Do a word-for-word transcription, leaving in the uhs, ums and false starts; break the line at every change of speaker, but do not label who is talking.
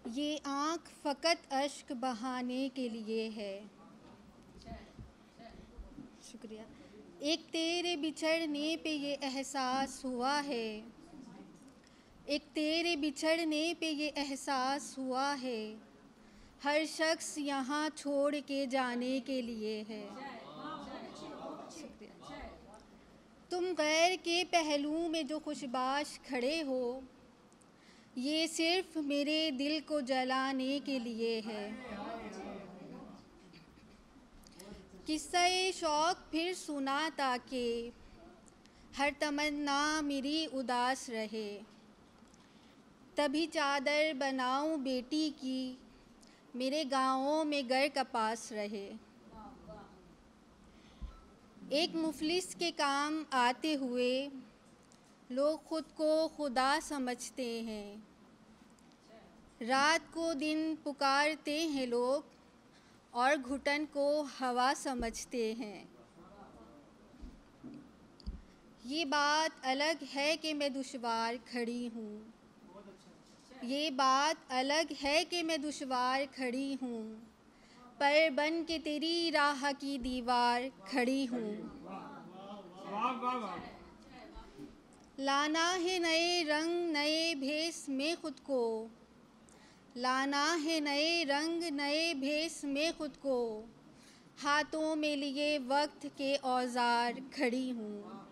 ये आँख फ़कत अश्क बहाने के लिए है। शुक्रिया। एक तेरे बिछड़ने पे ये एहसास हुआ है, एक तेरे बिछड़ने पे ये एहसास हुआ है, हर शख्स यहाँ छोड़ के जाने के लिए है। शुक्रिया। तुम गैर के पहलू में जो खुशबाश खड़े हो, ये सिर्फ मेरे दिल को जलाने के लिए है। किस्सा-ए शौक़ फिर सुना ताकि हर तमन्ना मेरी उदास रहे, तभी चादर बनाऊं बेटी की, मेरे गाँवों में गर कपास रहे। एक मुफलिस के काम आते हुए लोग ख़ुद को खुदा समझते हैं, रात को दिन पुकारते हैं लोग और घुटन को हवा समझते हैं। ये बात अलग है कि मैं दुश्वार खड़ी हूँ, ये बात अलग है कि मैं दुश्वार खड़ी हूँ, पर बन के तेरी राह की दीवार खड़ी हूँ। लाना है नए रंग नए भेस में ख़ुद को, लाना है नए रंग नए भेस में ख़ुद को, हाथों में लिए वक्त के औजार खड़ी हूँ।